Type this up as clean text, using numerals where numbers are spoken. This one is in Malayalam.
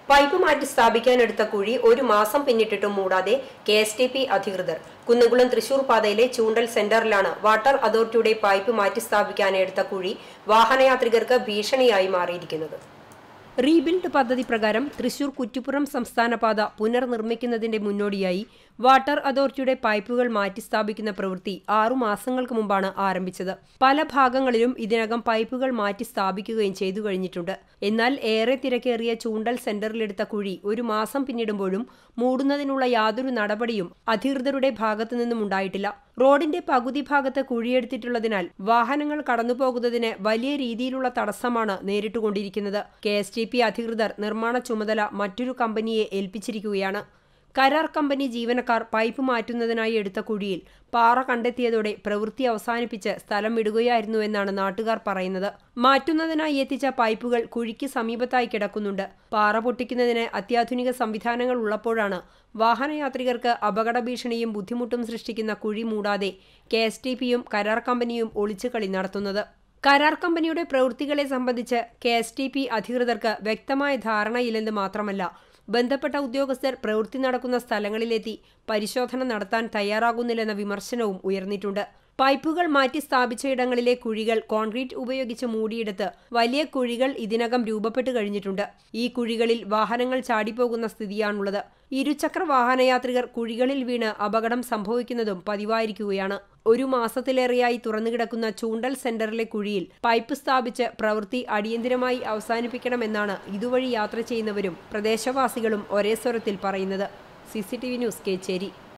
പൈപ്പ് മാറ്റി സ്ഥാപിക്കാനെടുത്ത കുഴി ഒരു മാസം പിന്നിട്ടിട്ടും മൂടാതെ കെ.എസ്.ടി.പി. അധികൃതർ. കുന്നംകുളം തൃശൂർ പാതയിലെ ചൂണ്ടൽ സെന്ററിലാണ് വാട്ടർ അതോറിറ്റിയുടെ പൈപ്പ് മാറ്റി സ്ഥാപിക്കാനെടുത്ത കുഴി വാഹനയാത്രികർക്ക് ഭീഷണിയായി മാറിയിരിക്കുന്നത്. റീബിൽഡ് പദ്ധതി പ്രകാരം തൃശൂർ കുറ്റിപ്പുറം സംസ്ഥാന പാത പുനർനിർമ്മിക്കുന്നതിന്റെ മുന്നോടിയായി വാട്ടർ അതോറിറ്റിയുടെ പൈപ്പുകൾ മാറ്റി സ്ഥാപിക്കുന്ന പ്രവൃത്തി 6 മാസങ്ങൾക്ക് മുമ്പാണ് ആരംഭിച്ചത്. പല ഭാഗങ്ങളിലും ഇതിനകം പൈപ്പുകൾ മാറ്റി സ്ഥാപിക്കുകയും ചെയ്തു കഴിഞ്ഞിട്ടുണ്ട്. എന്നാൽ ഏറെ തിരക്കേറിയ ചൂണ്ടൽ സെന്ററിലെടുത്ത കുഴി ഒരു മാസം പിന്നിടുമ്പോഴും മൂടുന്നതിനുള്ള യാതൊരു നടപടിയും അധികൃതരുടെ ഭാഗത്തുനിന്നും ഉണ്ടായിട്ടില്ല. റോഡിന്റെ പകുതി ഭാഗത്ത് കുഴിയെടുത്തിട്ടുള്ളതിനാൽ വാഹനങ്ങൾ കടന്നുപോകുന്നതിന് വലിയ രീതിയിലുള്ള തടസ്സമാണ് നേരിട്ടുകൊണ്ടിരിക്കുന്നത്. കെ.എസ്.ടി.പി. അധികൃതർ നിർമ്മാണ ചുമതല മറ്റൊരു കമ്പനിയെ ഏൽപ്പിച്ചിരിക്കുകയാണ്. കരാർ കമ്പനി ജീവനക്കാർ പൈപ്പ് മാറ്റുന്നതിനായി എടുത്ത കുഴിയിൽ പാറ കണ്ടെത്തിയതോടെ പ്രവൃത്തി അവസാനിപ്പിച്ച് സ്ഥലം വിടുകയായിരുന്നുവെന്നാണ് നാട്ടുകാർ പറയുന്നത്. മാറ്റുന്നതിനായി എത്തിച്ച പൈപ്പുകൾ കുഴിക്ക് സമീപത്തായി കിടക്കുന്നുണ്ട്. പാറ പൊട്ടിക്കുന്നതിന് അത്യാധുനിക സംവിധാനങ്ങൾ ഉള്ളപ്പോഴാണ് വാഹനയാത്രികർക്ക് അപകട ഭീഷണിയും ബുദ്ധിമുട്ടും സൃഷ്ടിക്കുന്ന കുഴി മൂടാതെ കെ.എസ്.ടി.പിയും കരാർ കമ്പനിയും ഒളിച്ചുകളി നടത്തുന്നത്. കരാർ കമ്പനിയുടെ പ്രവൃത്തികളെ സംബന്ധിച്ച് കെ.എസ്.ടി.പി. അധികൃതർക്ക് വ്യക്തമായ ധാരണയില്ലെന്ന് മാത്രമല്ല, ബന്ധപ്പെട്ട ഉദ്യോഗസ്ഥർ പ്രവൃത്തി നടക്കുന്ന സ്ഥലങ്ങളിലെത്തി പരിശോധന നടത്താൻ തയ്യാറാകുന്നില്ലെന്ന വിമർശനവും ഉയർന്നിട്ടുണ്ട്. പൈപ്പുകൾ മാറ്റി സ്ഥാപിച്ചയിടങ്ങളിലെ കുഴികൾ കോൺക്രീറ്റ് ഉപയോഗിച്ച് മൂടിയെടുത്ത് വലിയ കുഴികൾ ഇതിനകം രൂപപ്പെട്ടു കഴിഞ്ഞിട്ടുണ്ട്. ഈ കുഴികളിൽ വാഹനങ്ങൾ ചാടിപ്പോകുന്ന സ്ഥിതിയാണുള്ളത്. ഇരുചക്ര വാഹനയാത്രികർ കുഴികളിൽ വീണ് അപകടം സംഭവിക്കുന്നതും പതിവായിരിക്കുകയാണ്. ഒരു മാസത്തിലേറെയായി തുറന്നുകിടക്കുന്ന ചൂണ്ടൽ സെന്ററിലെ കുഴിയിൽ പൈപ്പ് സ്ഥാപിച്ച് പ്രവൃത്തി അടിയന്തിരമായി അവസാനിപ്പിക്കണമെന്നാണ് ഇതുവഴി യാത്ര ചെയ്യുന്നവരും പ്രദേശവാസികളും ഒരേ സ്വരത്തിൽ പറയുന്നത്. CCTV news, Kecheri.